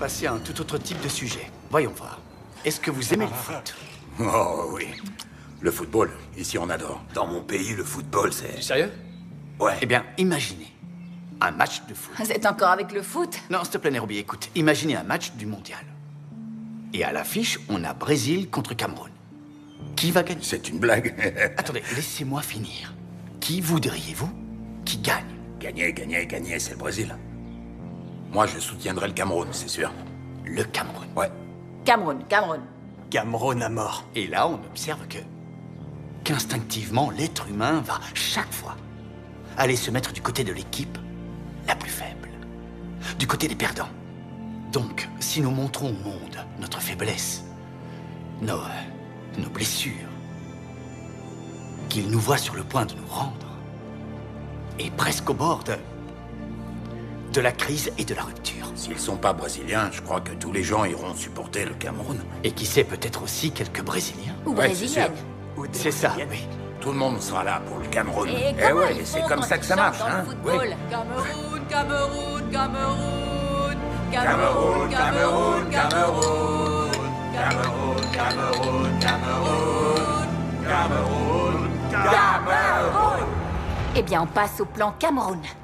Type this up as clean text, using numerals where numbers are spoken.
passer à un tout autre type de sujet. Voyons voir. Est-ce que vous aimez le foot? Oh oui. Le football, ici on adore. Dans mon pays, le football, c'est... Sérieux? Ouais. Eh bien, imaginez un match de foot. Vous êtes encore avec le foot? Non, s'il te plaît, Nairobi, écoute. Imaginez un match du mondial. Et à l'affiche, on a Brésil contre Cameroun. Qui va gagner? C'est une blague. Attendez, laissez-moi finir. Qui voudriez-vous qui gagne? Gagner, c'est le Brésil. Moi, je soutiendrai le Cameroun, c'est sûr. Le Cameroun. Ouais. Cameroun. Cameroun à mort. Et là, on observe qu'instinctivement, l'être humain va, chaque fois, aller se mettre du côté de l'équipe la plus faible. Du côté des perdants. Donc, si nous montrons au monde notre faiblesse, nos blessures, qu'ils nous voient sur le point de nous rendre, et presque au bord de la crise et de la rupture. S'ils sont pas brésiliens, je crois que tous les gens iront supporter le Cameroun. Et qui sait, peut-être aussi quelques Brésiliens. Ou Ouais, brésilienne. C'est ça, oui. Tout le monde sera là pour le Cameroun. Et Eh comment ouais, ils c'est font comme quand ça ils que ça chantent marche, dans hein. le football? Oui. Cameroun, Cameroun, Cameroun. Cameroun, Cameroun, Cameroun. Cameroun, Cameroun, Cameroun. Cameroun, Cameroun. Eh bien, on passe au plan Cameroun.